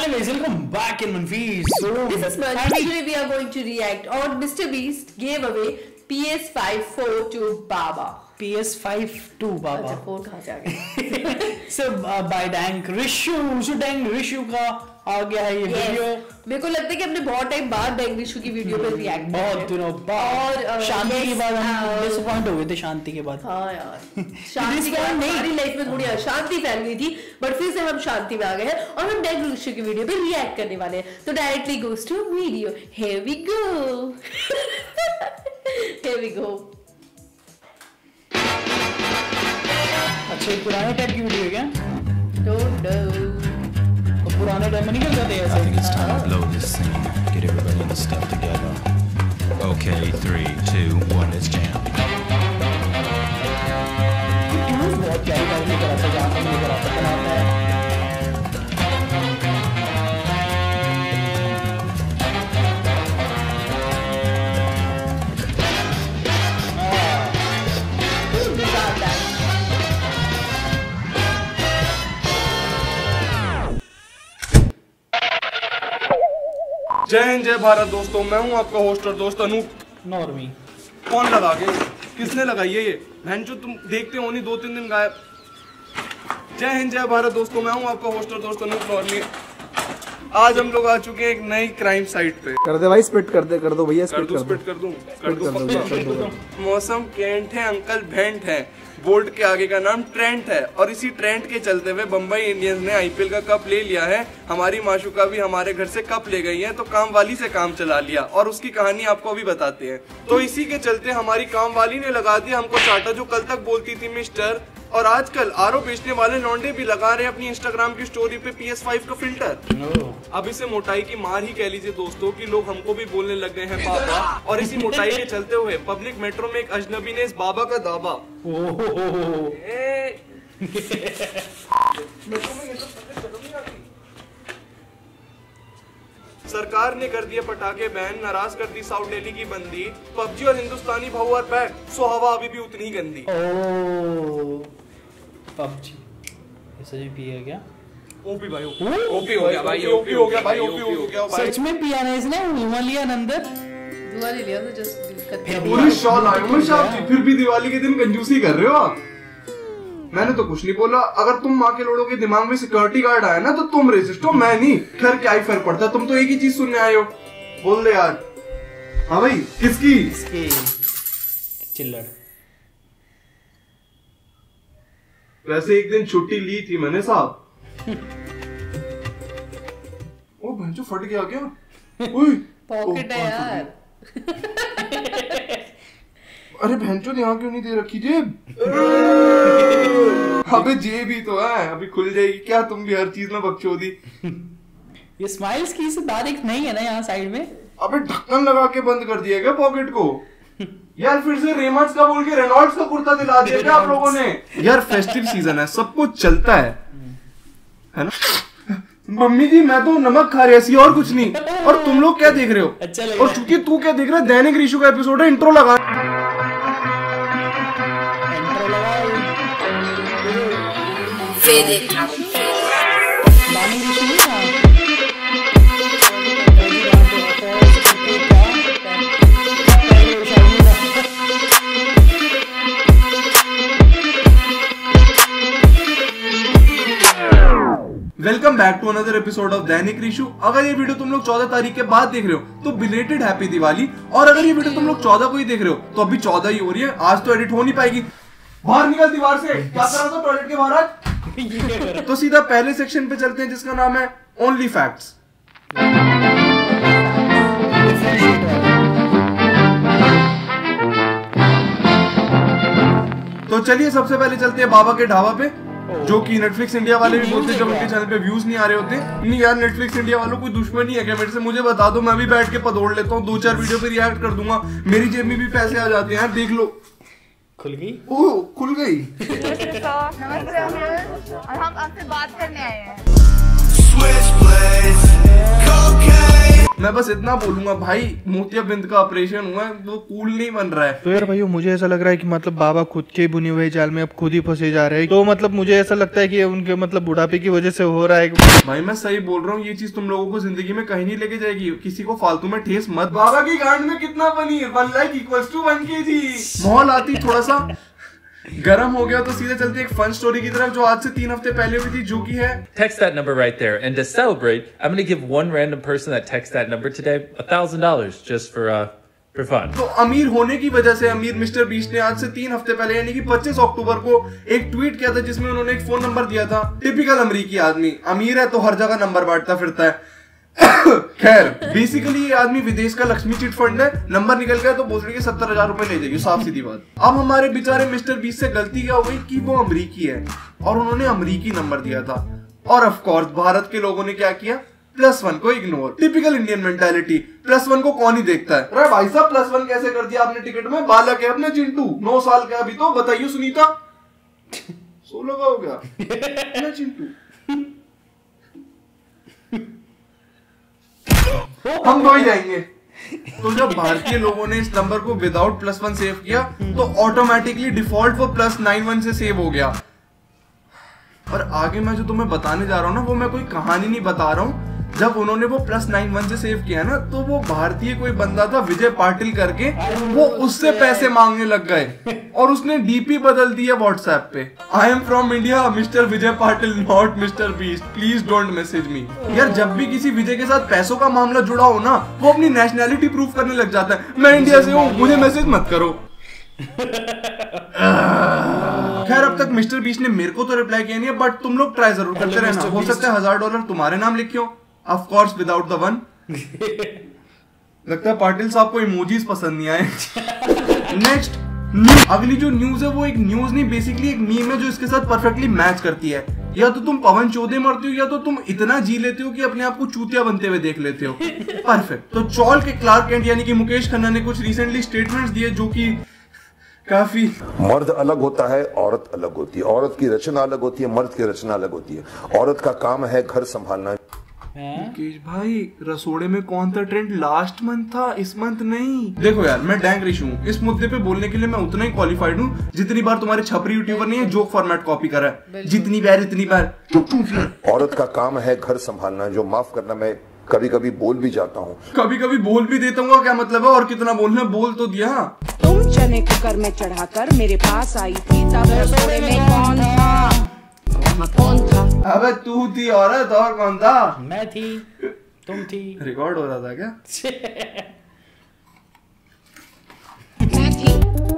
Hello guys, welcome back in Manfees. So this is Manfees. Today we are going to react on Mr. Beast gave away PS5 4 to Baba. PS5 to Baba. अच्छा 4 कहाँ से आ गया? So by Dank Rishu, so Dank Rishu का आ गया है ये video. मेरे को लगता है कि हमने बहुत टाइम बाद डैंग रिशु की वीडियो पे रिएक्ट किया बहुत दिनों बाद और शांति के बाद हम डिसअपॉइंट हो गए थे शांति के बाद। हाँ यार शांति के बाद हमारी लाइफ में थोड़ी अशांति फैल गई थी बट फिर से हम शांति में आ गए हैं और हम डैंग रिशु की वीडियो पे रिएक्ट करने वाले हैं तो directly goes to video here we go here we go. अच्छा पुराने टाइप की वीडियो है क्या? डोंट नो पुराने टाइम में निकल जाते हैं ऐसे। I think it's time to blow this scene. Get everybody in the stuff together. Okay, 3, 2, 1, let's jam. Tunes बहुत प्यारी प्यारी करा था जहाँ तक मुझे पता बनाता है। जय हिंद जय भारत दोस्तों, मैं हूं आपका होस्ट और दोस्त अनूप। नॉर्मी कौन लगा के किसने लगाई है ये बहन जो तुम देखते हो नहीं 2-3 दिन गायब। जय हिंद जय भारत दोस्तों, मैं हूं आपका होस्ट और दोस्त अनूप नॉर्मी। आज हम लोग आ चुके हैं एक नई क्राइम साइट पे। कर दे भाई स्पिट कर दो भैया स्पिट कर दूं। मौसम केंट है, अंकल भेंट है, बोल्ट के आगे का नाम ट्रेंट है और इसी ट्रेंट के चलते हुए बम्बई इंडियंस ने आईपीएल का कप ले लिया है। हमारी माशुका भी हमारे घर से कप ले गई है तो काम वाली से काम चला लिया और उसकी कहानी आपको अभी बताते हैं। तो इसी के चलते हमारी काम वाली ने लगा दिया हमको चाटा, जो कल तक बोलती थी मिस्टर, और आजकल आरओ बेचने वाले लौंडे भी लगा रहे हैं अपनी इंस्टाग्राम की स्टोरी पे PS5 का फिल्टर। अब इसे मोटाई की मार ही कह लीजिए दोस्तों कि लोग हमको भी बोलने लग गए हैं बाबा, और इसी मोटाई के चलते हुए पब्लिक मेट्रो में एक अजनबी ने इस बाबा का दावा। सरकार ने कर दिया पटाखे बैन, नाराज कर दी साउथ दिल्ली की बंदी, पबजी और हिंदुस्तानी भाऊ आर बैक, सो हवा अभी भी उतनी ही गंदी। पबजी ऐसा भी पिया क्या? ओपी भाई ओपी हो गया भाई, ओपी हो गया भाई, ओपी हो गया भाई। सच में पिया नहीं इसने? धुआं लिया अंदर, धुआं ले लिया तो जस्ट पूरी शॉल आई हूं साहब जी, फिर भी दिवाली के दिन कंजूसी कर रहे हो आप। मैंने तो कुछ नहीं बोला, अगर तुम माँ के लोड़ों के दिमाग में सिक्योरिटी गार्ड आया ना तो तुम रेसिस्ट हो, मैं नहीं। खैर क्या ही फर्क पड़ता, तुम तो एक ही चीज सुनने आए हो। बोल दे यार। हाँ भाई किसकी? चिल्लड़। वैसे एक दिन छुट्टी ली थी मैंने साहब। ओ भैंचो फट गया क्या? पॉकेट है यार। अरे भैंचो यहाँ क्यों नहीं दे रखी जेब? अबे जेब ही तो है, अभी खुल जाएगी क्या? तुम भी हर चीज में बकचोदी। ये स्माइल्स की से बारीक नहीं है ना यहाँ साइड में? अबे ढक्कन लगा के बंद कर दिया क्या पॉकेट को? यार फिर से रेमंड्स का बोल के रेनॉल्ड्स का कुर्ता दिला दिया क्या आप लोगों ने? यार फेस्टिव सीजन है, सब कुछ चलता है ना? मम्मी जी मैं तो नमक खा रही ऐसी और कुछ नहीं। और तुम लोग क्या देख रहे हो? अच्छा लग रहा है। और चूंकि तू क्या देख रहा है, दैनिक रिशु का एपिसोड है, इंट्रो लगा। Welcome back to another episode of Dainik Rishu. अगर ये वीडियो तुम लोग 14 तारीख के बाद देख रहे हो तो बिलेटेड हैप्पी दिवाली, और अगर ये वीडियो तुम लोग 14 को ही देख रहे हो तो अभी 14 ही हो रही है, आज तो एडिट हो नहीं पाएगी। बाहर निकल दीवार से, क्या कर रहा था टॉयलेट के बाहर आज? तो सीधा पहले सेक्शन पे चलते हैं जिसका नाम है ओनली फैक्ट्स। तो चलिए सबसे पहले चलते हैं बाबा के ढाबा पे, जो कि नेटफ्लिक्स इंडिया वाले भी बोलते हैं जब उनके चैनल पे व्यूज नहीं आ रहे होते। नहीं यार नेटफ्लिक्स इंडिया वालों कोई दुश्मनी है क्या मेरे से? मुझे बता दो, मैं भी बैठ के पदोड़ लेता हूँ, 2-4 वीडियो पे रिएक्ट कर दूंगा, मेरी जेब में भी पैसे आ जाते हैं। देख लो खुल गई। ओह खुल गई। नमस्ते और हम आपसे बात करने आए हैं। मैं बस इतना बोलूंगा भाई, मोतियाबिंद का ऑपरेशन हुआ है, वो कूल नहीं बन रहा है। तो यार भाई मुझे ऐसा लग रहा है कि मतलब बाबा खुद के बुनी हुए जाल में अब खुद ही फंसे जा रहे हैं। तो मतलब मुझे ऐसा लगता है कि उनके मतलब बुढ़ापे की वजह से हो रहा है। भाई मैं सही बोल रहा हूँ, ये चीज तुम लोगों को जिंदगी में कहीं नहीं लेके जाएगी। किसी को फालतू में ठेस मत। बाबा की गांड में कितना पनीर, 1 लाख इक्वल्स टू 1 kg। माहौल आती थोड़ा सा गरम हो गया तो सीधे चलते एक फन स्टोरी की तरफ जो आज से 3 हफ्ते पहले हुई थी, जो की है Text that number right there, and to celebrate, I'm going to give one random person that texts that number today $1,000 just for fun. तो अमीर होने की वजह से अमीर मिस्टर बीस्ट ने आज से 3 हफ्ते पहले यानी कि 25 अक्टूबर को एक ट्वीट किया था जिसमें उन्होंने एक फोन नंबर दिया था। टिपिकल अमेरिकी आदमी, अमीर है तो हर जगह नंबर बांटता फिरता है। खैर बेसिकली ये आदमी विदेश का लक्ष्मी चिट फंड है, नंबर निकल गया तो बोल रही है 70,000 रुपए ले जाइए, साफ सीधी बात। अब हमारे बेचारे मिस्टर बीस्ट से गलती क्या हो गई कि वो अमरीकी है और उन्होंने अमरीकी नंबर दिया था। और ऑफ कोर्स भारत के लोगों ने क्या किया, +1 को इग्नोर। टिपिकल इंडियन मेंटालिटी, +1 को कौन ही देखता है। अरे भाई साहब +1 कैसे कर दिया आपने टिकट में, बालक है अपने चिंटू, 9 साल का अभी तो, बताइए सुनीता 16 का हो गया चिंटू। हम तो ही जाएंगे। तो जब भारतीय लोगों ने इस नंबर को विदाउट +1 सेव किया तो ऑटोमेटिकली डिफॉल्ट वो +91 से सेव हो गया। और आगे मैं जो तुम्हें बताने जा रहा हूँ ना, वो मैं कोई कहानी नहीं बता रहा हूँ। जब उन्होंने वो +91 से सेव किया ना, तो वो भारतीय कोई बंदा था विजय पाटिल करके, वो उससे पैसे मांगने लग गए और उसने डीपी बदल दिया व्हाट्सएप पे, I am from India mister Vijay Patil not mister Beast, please don't message me. यार जब भी किसी विजय के साथ पैसों का मामला जुड़ा हो ना, वो अपनी नेशनैलिटी प्रूव करने लग जाता है, मैं इंडिया से हूँ मुझे मैसेज मत करो। खैर अब तक मिस्टर बीस्ट ने मेरे को तो रिप्लाई किया नहीं है, बट तुम लोग ट्राई जरूर करते रहना, हो सकता है $1000 तुम्हारे नाम लिखे हो, ऑफ कोर्स विदाउट द 1। लगता है पाटिल साहब को इमोजीज पसंद नहीं आए। नेक्स्ट अगली जो न्यूज है वो एक न्यूज नहीं, बेसिकली एक मीम है जो इसके साथ परफेक्टली मैच करती है। या तो तुम पवन चौधरी मरते हो या तो तुम इतना जी लेते हो कि अपने आप को चूतिया बनते हुए देख लेते हो। परफेक्ट। तो चौल के क्लार्क केंट यानी कि मुकेश खन्ना ने कुछ रिसेंटली स्टेटमेंट्स दिए जो कि काफी, मर्द अलग होता है, औरत अलग होती है, औरत की रचना अलग होती है, मर्द की रचना अलग होती है। औरत का काम है घर संभालना। मुकेश भाई रसोड़े में कौन सा ट्रेंड लास्ट मंथ था, इस मंथ नहीं। देखो यार मैं डैंग रिश हूँ, इस मुद्दे पे बोलने के लिए मैं उतना ही क्वालिफाइड हूँ जितनी बार तुम्हारे छपरी यूट्यूबर ने जोक फॉर्मेट कॉपी करा है, जितनी बार इतनी बार। औरत का काम है घर संभालना, जो माफ करना मैं कभी कभी बोल भी जाता हूँ, कभी कभी बोल भी देता हूँ, क्या मतलब है, और कितना बोलना, बोल तो दिया। तुम चने कुकर में चढ़ाकर मेरे पास आई थी, तब रसोड़े में कौन था? कौन था? अबे तू थी औरत, और कौन था? मैं थी, तुम थी। रिकॉर्ड हो रहा था क्या? मैं थी।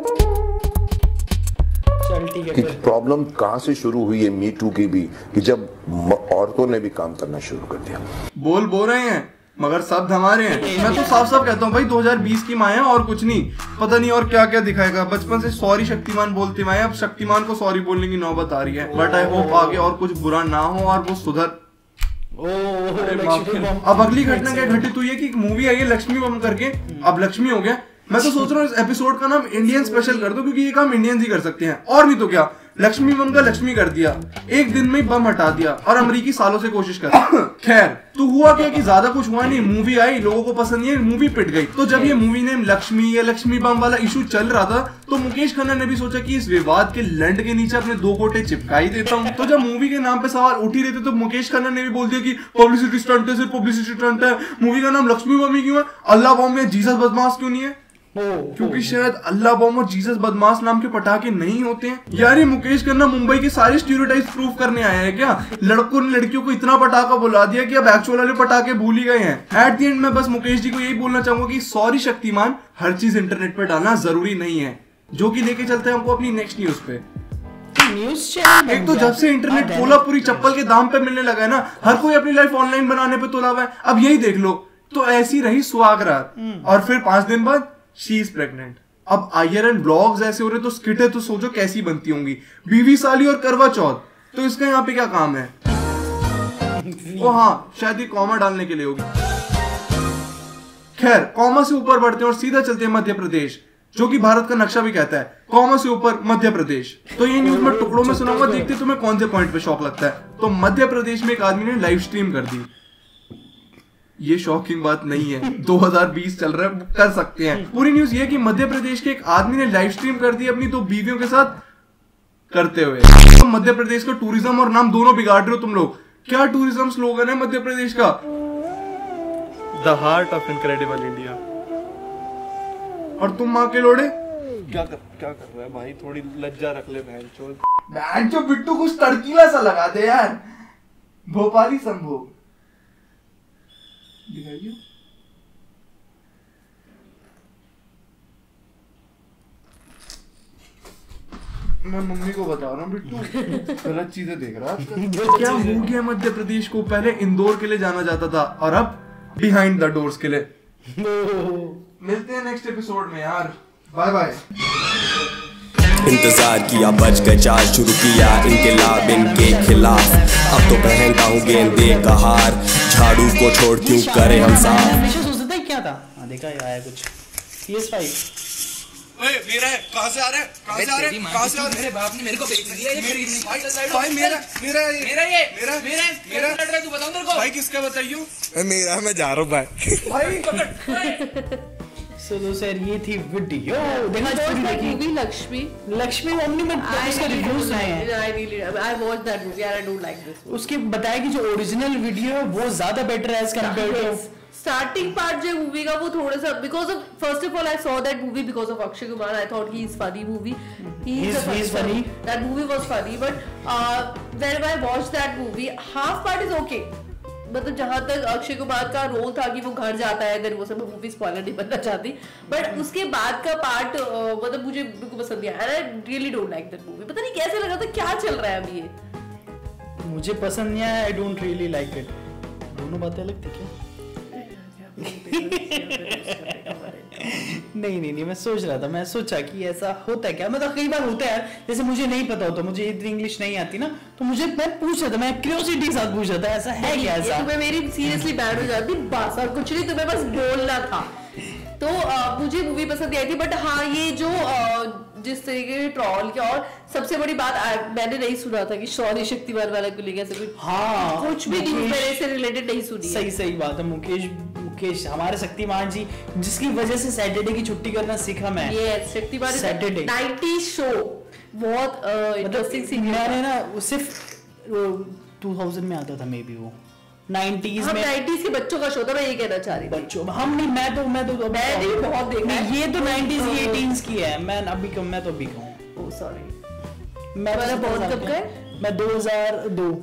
चल ठीक है। कि प्रॉब्लम कहाँ से शुरू हुई है मी टू की भी, कि जब औरतों ने भी काम करना शुरू कर दिया। बोल रहे हैं मगर शब्द हमारे हैं। मैं तो साफ साफ कहता हूँ भाई 2020 की माँ है और कुछ नहीं, पता नहीं और क्या क्या दिखाएगा। बचपन से सॉरी शक्तिमान बोलते हुए, अब शक्तिमान को सॉरी बोलने की नौबत आ रही है, बट आई होप आगे और कुछ बुरा ना हो और वो सुधर। अब अगली घटना क्या घटित हुई है कि एक मूवी आई है लक्ष्मी बम करके, अब लक्ष्मी हो गया। मैं तो सोच रहा हूँ इस एपिसोड का नाम इंडियन स्पेशल कर दो, क्योंकि ये काम इंडियंस ही कर सकते हैं, और नहीं तो क्या। लक्ष्मी बम का लक्ष्मी कर दिया, एक दिन में बम हटा दिया, और अमेरिकी सालों से कोशिश कर। खैर तो हुआ क्या कि ज्यादा कुछ हुआ नहीं, मूवी आई, लोगों को पसंद नहीं, मूवी पिट गई। तो जब ये मूवी नेम लक्ष्मी या लक्ष्मी बम वाला इशू चल रहा था, तो मुकेश खन्ना ने भी सोचा कि इस विवाद के लंड के नीचे अपने 2 गोटे चिपका ही देता हूँ। तो जब मूवी के नाम पे सवाल उठ ही रहे थे, तो मुकेश खन्ना ने भी बोल दिया कि पब्लिसिटी स्टंट है, सिर्फ पब्लिसिटी स्टंट है, मूवी का नाम लक्ष्मी बम ही क्यों है, अल्लाह बम में जीसस बदमाश क्यों नहीं है, क्योंकि शायद अल्लाह बम और जीसस बदमाश नाम के पटाखे नहीं होते हैं। यार ये मुकेश खन्ना मुंबई के सारे स्टीरियोटाइप्स प्रूव करने आया है क्या? लड़कों ने लड़कियों को इतना पटाखा बुला दिया कि अब एक्चुअल वाले पटाखे भूल ही गए हैं। एट द एंड मैं बस मुकेश जी को यही बोलना चाहूंगा कि सॉरी शक्तिमान, हर चीज इंटरनेट पे डालना जरूरी नहीं है। जो कि लेके चलते हैं हमको अपनी नेक्स्ट न्यूज पे। एक तो जब से इंटरनेट खोला पूरी चप्पल के दाम पे मिलने लगा है ना, हर कोई अपनी लाइफ ऑनलाइन बनाने पे तुला हुआ है। अब यही देख लो, तो ऐसी रही सुहाग रात और फिर 5 दिन बाद शी इज प्रेग्नेंट। अब IRL ब्लॉग्स ऐसे हो रहे तो स्किटें तो सोचो कैसी बनती होंगी, बीवी साली और करवा चौथ। तो इसका यहाँ पे क्या काम है? ओ हाँ, शायद ये कॉमा डालने के लिए होगी। खैर कॉमा से ऊपर बढ़ते हैं और सीधा चलते हैं मध्य प्रदेश, जो कि भारत का नक्शा भी कहता है, कॉमा से ऊपर मध्य प्रदेश। तो ये न्यूज मैं टुकड़ों में सुनाऊंगा, देखते तुम्हें कौन से पॉइंट पे शॉक लगता है। तो मध्य प्रदेश में एक आदमी ने लाइव स्ट्रीम कर दी। ये शॉकिंग बात नहीं है। 2020 चल रहा है, कर सकते हैं। पूरी न्यूज ये कि मध्य प्रदेश के एक आदमी ने लाइव स्ट्रीम कर दी अपनी 2 बीवियों के साथ करते हुए। तो मध्य प्रदेश का टूरिज्म और नाम दोनों बिगाड़ रहे हो तुम लोग। क्या टूरिज्म स्लोगन है मध्य प्रदेश का? The heart of incredible India. और तुम माँ के लोड़े क्या कर रहा है भाई? थोड़ी लज्जा रख ले बहन जो बिट्टू कुछ तड़कीला सा लगा दे यार। भोपाली संभोग दिखाइए। मैं मम्मी को बता रहा हूँ बिट्टू गलत चीजें देख रहा है। क्या हो गया मध्य प्रदेश को? पहले इंदौर के लिए जाना जाता था और अब बिहाइंड द डोर्स के लिए। मिलते हैं नेक्स्ट एपिसोड में यार, बाय बाय। इंतजार किया, बच गए चार, शुरू किया इनकलाब इनके खिलाफ। अब तो पहनता हूँ गेंदे का हार, झाड़ू को छोड़ क्यों करे हम साफ। हमेशा सोचता है क्या था, देखा आया कुछ PS5। मेरा है, कहाँ से आ रहा है? कहाँ से आ रहा है? कहाँ से आ रहा है? मेरे बाप ने मेरे को बेच दिया ये खरीदने। भाई मेरा लड़ रहा है, तू बताऊं तेरे को? भाई किसका बताइयो? मेरा, मैं जा रहा हूँ भाई। So सर ये थी वीडियो। मूवी लक्ष्मी मम्मी में उसका रिव्यू सुने हैं। I watched that movie and I don't like this movie. उसके बताया कि जो ओरिजिनल वीडियो है वो ज्यादा बेटर है as compared to starting part जो मूवी का वो थोड़ा सा because of first of all I saw that movie because of Akshay Kumar. I thought he is funny movie, he is funny. That movie was funny but when I watched that movie half part is okay. मतलब जहां तक अक्षय कुमार का role था कि वो घर जाता है, अगर वो सब मूवी स्पॉइलर नहीं बनना चाहती, बट उसके बाद का पार्ट मतलब मुझे बिल्कुल पसंद नहीं आया। I really don't like that movie. पता नहीं कैसे लगा था, क्या चल रहा है अभी ये। मुझे पसंद नहीं आया, I don't really like it. दोनों बातें अलग थी क्या? नहीं मैं सोच रहा था, मैं सोचा कि ऐसा होता है क्या, मतलब कई बार होता है जैसे मुझे नहीं पता होता, मुझे इतनी इंग्लिश नहीं आती ना, तो मुझे मैं पूछ रहा था, मैं क्यूरियोसिटी के साथ पूछ रहा था ऐसा है क्या? ऐसा तुम्हें मेरी सीरियसली बैड हो जाती बस, और कुछ नहीं, तुम्हें बस बोलना था। तो मुझे मूवी पसंद आई थी, बट हाँ ये जो जिस तरीके के ट्रॉल के, और सबसे बड़ी बात मैंने नहीं सुना था कि सॉरी शक्तिमान वाला को लेकर ऐसे कुछ, हाँ कुछ भी न्यूज़ मेरे से रिलेटेड नहीं सुनी। सही बात है। मुकेश हमारे शक्तिमान जी, जिसकी वजह से सैटरडे की छुट्टी करना सीखा मैं। ये शक्तिमान सैटरडे 90s शो बहुत इंटरेस्टिंग सी। मैंने ना सिर्फ 2000 में आता था मे बी, वो 90s में 90s के बच्चों का शो था, मैं ये कहना चाह रही थी। बच्चों हम नहीं, मैं नहीं बहुत देखा है। ये तो 90s की 18s की है। मैं तो अभी कहूँ, सॉरी मैं बहुत कब गए? मैं 2002।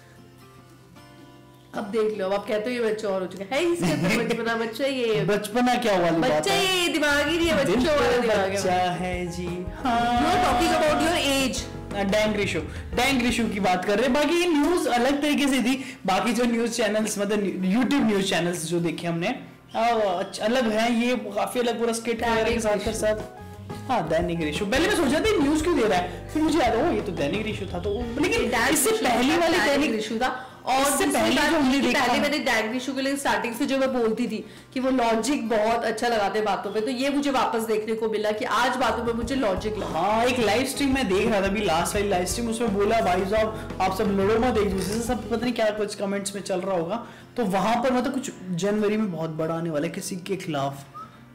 अब देख लो, अब आप कहते हो ये बच्चा और हो चुका है, इसके अंदर बचपना बच्चा, ये बच्चना क्या वाली बात है? बच्चा ये दिमाग ही नहीं है, बच्चों वाला दिमाग है। बच्चा है जी। हाँ, you are talking about your age. डैंग रिशु की बात कर रहे हैं। बाकी न्यूज अलग तरीके से थी। बाकी जो न्यूज चैनल्स मतलब यूट्यूब न्यूज चैनल्स जो देखे हमने अलग है, ये काफी अलग, पूरा स्किट वगैरह के साथ। हाँ दैनिक रिशु, पहले मैं सोचा था न्यूज क्यों दे रहा है, फिर मुझे याद ये तो दैनिक रिशु था। तो लेकिन इससे पहली वाली दैनिक रिशु था, और इससे पहले मैंने दैनिक रिशु के लिए स्टार्टिंग से जो मैं बोलती थी कि वो लॉजिक बहुत अच्छा लगाते हैं बातों पे, तो ये मुझे वापस देखने को मिला कि आज बातों में मुझे लॉजिक लगा। हाँ, एक लाइव स्ट्रीम में देख रहा था अभी, लास्ट वाली लाइव स्ट्रीम, उसमें बोला भाई साहब आप सब लड़ो मत एक दूसरे से, सब पता नहीं क्या कुछ कमेंट्स में चल रहा होगा। तो वहां पर मतलब कुछ जनवरी में बहुत बड़ा आने वाला है किसी के खिलाफ।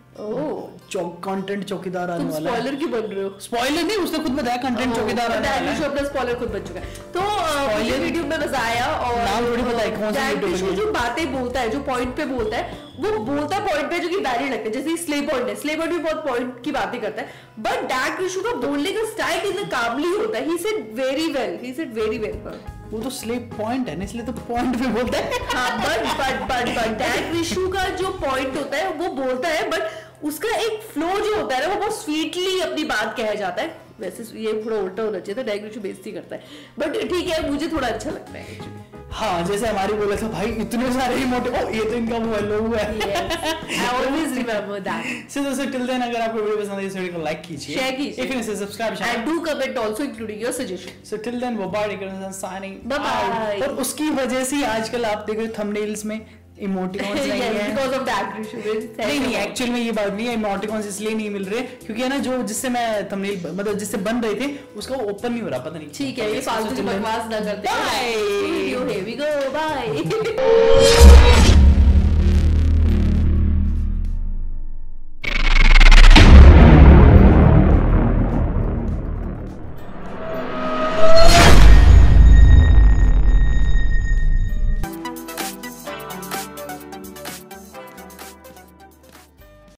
कंटेंट चौकीदार आने वाला है। स्पॉइलर क्यों बन रहे हो? स्पॉइलर नहीं, उसने खुद बताया कंटेंट चौकीदार आने वाला है। अपना स्पॉइलर खुद बन चुका है। तो ये वीडियो में मजा आया, और नाम थोड़ी पता है कौन सा वीडियो, जो बातें बोलता है, जो पॉइंट पे बोलता है, वो बोलता है पॉइंट पे जो कि वैलिड लगता है। जैसे स्ले पॉइंट है, स्ले पॉइंट भी बहुत पॉइंट की बातें करता है, बट डैक रिशु का बोलने का स्टाइल कितना कामली होता है। He said very well. वो तो स्लेप पॉइंट है ना, इसलिए तो पॉइंट पे बोलता है। हाँ, बट डैक रिशु का जो पॉइंट होता है वो बोलता है, बट उसका एक फ्लो जो होता है ना, वो बहुत स्वीटली अपनी बात कहा जाता है। वैसे ये थोड़ा उल्टा होना चाहिए था, डैक रिशु बेइज्जती करता है, बट ठीक है, मुझे थोड़ा अच्छा लगता है एक्चुअली। हाँ, जैसे हमारी बोला था भाई इतने सारे इमोटे, ये तो इनका लोगो है। I always remember that. So दोस्तों, till then अगर आपको वीडियो पसंद है इस वीडियो को लाइक कीजिए, शेयर कीजिए, if you need to subscribe and do comment also including your suggestion. So till then, bye-bye, signing bye. और उसकी वजह से आजकल आप देख रहे हो थंबनेल्स में इमोटिकॉन्स नहीं है, because of that issue. नहीं एक्चुअल में ये बात नहीं है, इमोटिकॉन्स इसलिए नहीं मिल रहे क्योंकि है ना, जो जिससे मैं थंबनेल मतलब जिससे बन रहे थे उसका ओपन नहीं हो रहा, पता नहीं। ठीक है, ये फालतू की बकवास ना करते। बाय, वीडियो है, वी गो, बाय।